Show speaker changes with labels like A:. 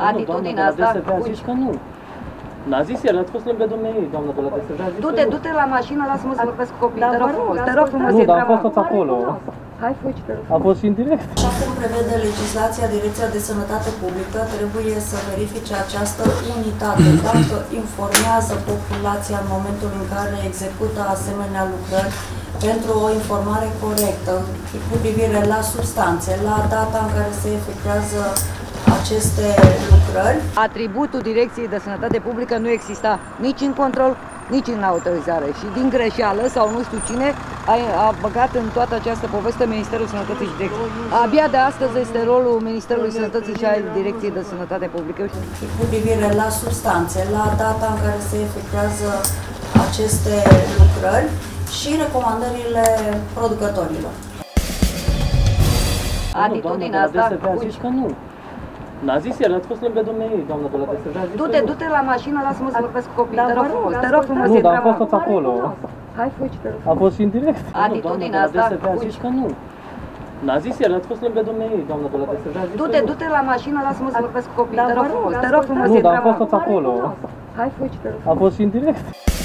A: Atitudinea asta,
B: a zis că nu. N-a zis el, ați fost lângă dumneavoastră, doamna de la DSV, a zis
A: du-te la mașină, lasă-mă să vorbesc cu copiii, te rog frumos,
B: nu, dar am fost toți acolo.
A: Hai, fugi, te rog.
B: A fost și în direct.
C: Așa cum prevede legislația, Direcția de Sănătate Publică trebuie să verifice această unitate, dacă informează populația în momentul în care execută asemenea lucrări pentru o informare corectă cu privire la substanțe, la data în care se efectuează aceste lucrări.
A: Atributul Direcției de Sănătate Publică nu exista nici în control, nici în autorizare și din greșeală sau nu știu cine a băgat în toată această poveste Ministerul Sănătății și Direcției. Abia de astăzi este rolul Ministerului Sănătății și al Direcției de Sănătate Publică.
C: Cu privire la substanțe, la data în care se efectuează aceste lucrări și recomandările producătorilor.
A: Atitudinea asta,
B: a zis că nu. N-a zis el, ați fost lângă dumneavoastră, doamna de la DSV, a zis
A: du-te la mașină, lasă-mă să vorbesc cu copiii, te rog frumos,
B: nu, dar am fost toți acolo.
A: Hai, fugi, te rog.
B: A fost și în direct.
A: Atitudinea asta,
B: doamna de la DSV a zis că nu. N-a zis el, ați fost lângă dumneavoastră, doamna de la DSV, a zis
A: du-te la mașină, lasă-mă să vorbesc cu copiii, te rog frumos,
B: nu, dar am fost toți acolo.
A: Hai, fugi, te rog.
B: A fost și în direct.